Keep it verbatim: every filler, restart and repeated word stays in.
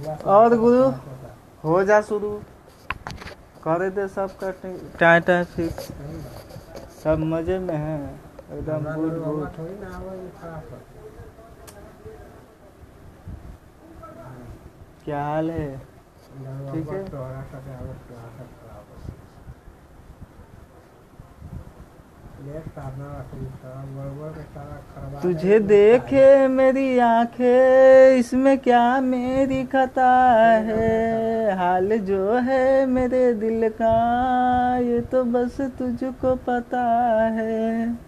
और गुरु हो जा शुरू करे दे सबका टाटा ठीक सब मजे में है एकदम गुड गुड। क्या हाल है? ठीक है। तुझे देखे मेरी आंखें इसमें क्या मेरी खता है, हाल जो है मेरे दिल का ये तो बस तुझको पता है।